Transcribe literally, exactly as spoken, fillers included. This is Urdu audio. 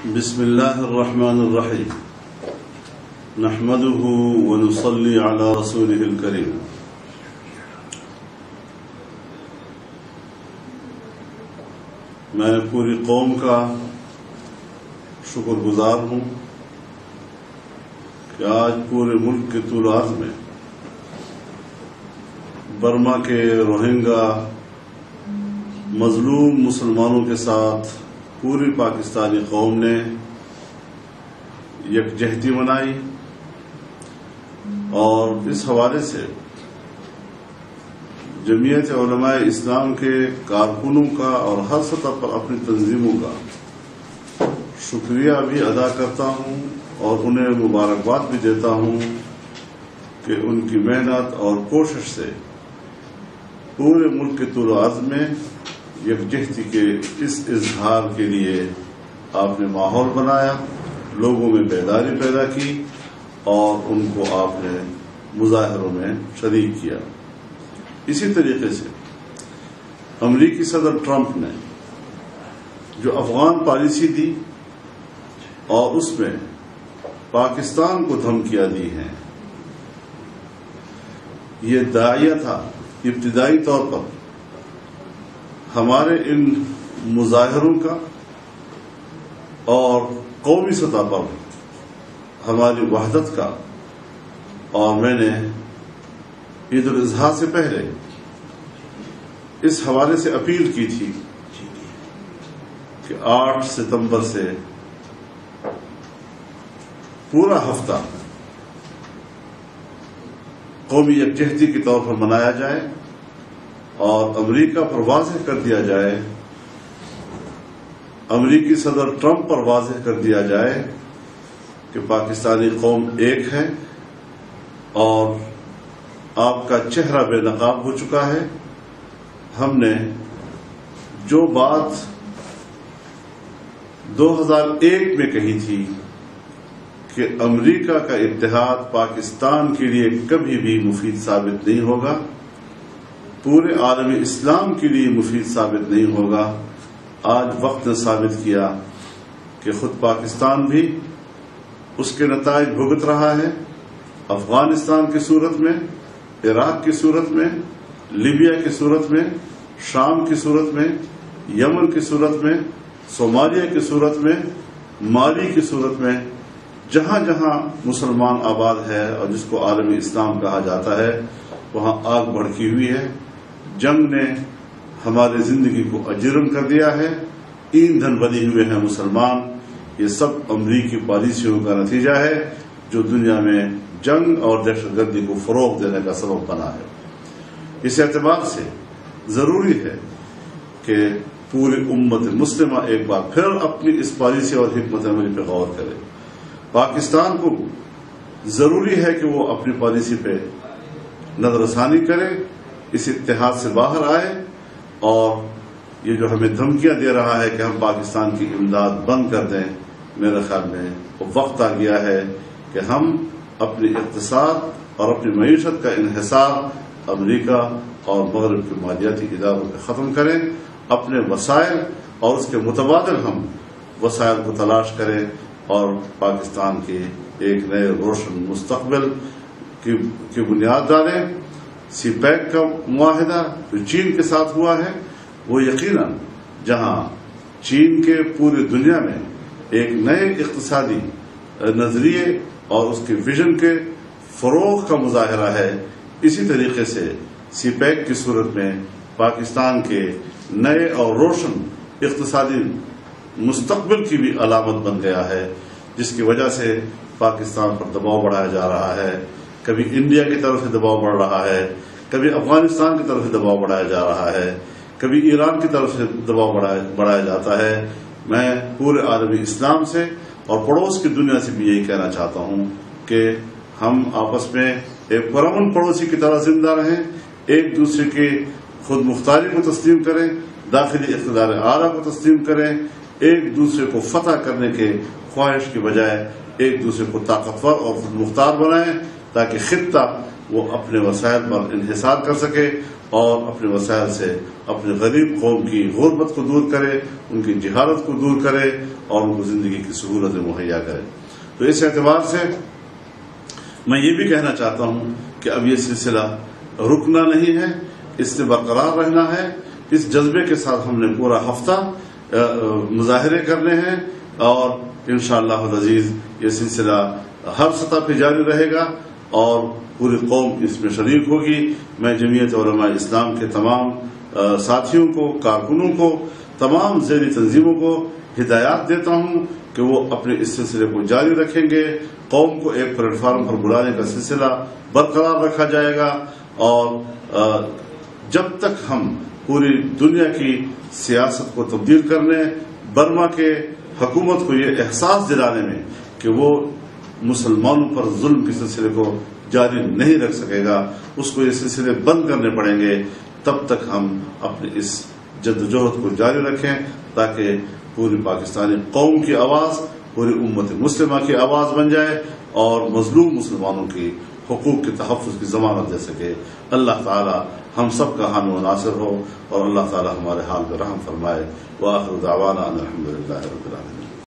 بسم الله الرحمن الرحيم نحمده ونصلي على رسوله الكريم میں پوری قوم کا شکر گزار ہوں کہ آج پورے ملک کے طول عرض میں برما کے روہنگا مظلوم مسلمانوں کے ساتھ پوری پاکستانی قوم نے یکجہتی منائی، اور اس حوالے سے جمعیت علماء اسلام کے کارکنوں کا اور ہر سطح پر اپنی تنظیموں کا شکریہ بھی ادا کرتا ہوں اور انہیں مبارکباد بھی دیتا ہوں کہ ان کی محنت اور کوشش سے پورے ملک کے طول و عرض میں یکجہتی کے اس اظہار کے لیے آپ نے ماحول بنایا، لوگوں میں بیداری پیدا کی اور ان کو آپ نے مظاہروں میں شریک کیا۔ اسی طریقے سے امریکی صدر ٹرمپ نے جو افغان پالیسی دی اور اس میں پاکستان کو دھمکیاں دی ہیں، یہ داعیہ تھا ابتدائی طور پر ہمارے ان مظاہروں کا اور قومی سطح پر ہماری وحدت کا، اور میں نے عید الاضحیٰ سے پہلے اس حوالے سے اپیل کی تھی کہ آٹھ ستمبر سے پورا ہفتہ قومی یکجہتی کے طور پر منایا جائے اور امریکہ پر واضح کر دیا جائے، امریکی صدر ٹرمپ پر واضح کر دیا جائے کہ پاکستانی قوم ایک ہے اور آپ کا چہرہ بے نقاب ہو چکا ہے۔ ہم نے جو بات دو ہزار ایک میں کہی تھی کہ امریکہ کا اتحاد پاکستان کے لیے کبھی بھی مفید ثابت نہیں ہوگا، پورے عالم اسلام کے لیے مفید ثابت نہیں ہوگا، آج وقت نے ثابت کیا کہ خود پاکستان بھی اس کے نتائج بھگت رہا ہے، افغانستان کی صورت میں، عراق کی صورت میں، لیبیا کی صورت میں، شام کی صورت میں، یمن کی صورت میں، صومالیہ کی صورت میں، مالی کی صورت میں، جہاں جہاں مسلمان آباد ہے اور جس کو عالم اسلام کہا جاتا ہے وہاں آگ بھڑکی ہوئی ہے۔ جنگ نے ہماری زندگی کو اجرم کر دیا ہے، ایندھن بنے ہوئے ہیں مسلمان۔ یہ سب امریکی پالیسیوں کا نتیجہ ہے جو دنیا میں جنگ اور دہشت گردی کو فروغ دینے کا سبب بنا ہے۔ اس اعتبار سے ضروری ہے کہ پوری امت مسلمہ ایک بار پھر اپنی اس پالیسی اور حکمت عملی پہ غور کرے۔ پاکستان کو ضروری ہے کہ وہ اپنی پالیسی پہ نظر ثانی کرے، اس اتحاد سے باہر آئے، اور یہ جو ہمیں دھمکیاں دے رہا ہے کہ ہم پاکستان کی امداد بند کر دیں، میرے خیال میں وہ وقت آ گیا ہے کہ ہم اپنی اقتصاد اور اپنی معیشت کا انحصار امریکہ اور مغرب کے مالیاتی اداروں پہ ختم کریں، اپنے وسائل اور اس کے متبادل ہم وسائل کو تلاش کریں اور پاکستان کے ایک نئے روشن مستقبل کی بنیاد ڈالیں۔ سی پیک کا معاہدہ جو چین کے ساتھ ہوا ہے وہ یقیناً جہاں چین کے پوری دنیا میں ایک نئے اقتصادی نظریے اور اس کے ویژن کے فروغ کا مظاہرہ ہے، اسی طریقے سے سی پیک کی صورت میں پاکستان کے نئے اور روشن اقتصادی مستقبل کی بھی علامت بن گیا ہے، جس کی وجہ سے پاکستان پر دباؤ بڑھایا جا رہا ہے۔ کبھی انڈیا کی طرف سے دباؤ بڑھ رہا ہے، کبھی افغانستان کی طرف سے دباؤ بڑھایا جا رہا ہے، کبھی ایران کی طرف سے دباؤ بڑھایا جاتا ہے۔ میں پورے عالم اسلام سے اور پڑوس کی دنیا سے بھی یہی کہنا چاہتا ہوں کہ ہم آپس میں ایک پرامن پڑوسی کی طرح زندہ رہیں، ایک دوسرے کی خود مختاری کو تسلیم کریں، داخلی اقتدار اعلیٰ کو تسلیم کریں، ایک دوسرے کو فتح کرنے کے خواہش کی بجائے ایک دوسرے کو طاقتور اور خود مختار بنائیں، تاکہ خطہ وہ اپنے وسائل پر انحصار کر سکے اور اپنے وسائل سے اپنے غریب قوم کی غربت کو دور کرے، ان کی جہالت کو دور کرے اور ان کو زندگی کی سہولتیں مہیا کرے۔ تو اس اعتبار سے میں یہ بھی کہنا چاہتا ہوں کہ اب یہ سلسلہ رکنا نہیں ہے، اس سے برقرار رہنا ہے۔ اس جذبے کے ساتھ ہم نے پورا ہفتہ مظاہرے کرنے ہیں اور انشاءاللہ العزیز یہ سلسلہ ہر سطح پہ جاری رہے گا اور پوری قوم اس میں شریک ہوگی۔ میں جمعیت علماء اسلام کے تمام ساتھیوں کو، کارکنوں کو، تمام ذیلی تنظیموں کو ہدایات دیتا ہوں کہ وہ اپنے اس سلسلے کو جاری رکھیں گے۔ قوم کو ایک پلیٹ فارم پر بلانے کا سلسلہ برقرار رکھا جائے گا اور جب تک ہم پوری دنیا کی سیاست کو تبدیل کرنے، برما کے حکومت کو یہ احساس دلانے میں کہ وہ مسلمانوں پر ظلم کے سلسلے کو جاری نہیں رکھ سکے گا، اس کو یہ سلسلے بند کرنے پڑیں گے، تب تک ہم اپنی اس جدوجہد کو جاری رکھیں تاکہ پوری پاکستانی قوم کی آواز، پوری امت مسلمہ کی آواز بن جائے اور مظلوم مسلمانوں کی حقوق کے تحفظ کی ضمانت دے سکے۔ اللہ تعالی ہم سب کا حامی و ناصر ہو اور اللہ تعالی ہمارے حال پہ رحم فرمائے۔ وآخر دعوانا ان الحمد للہ رب العالمین۔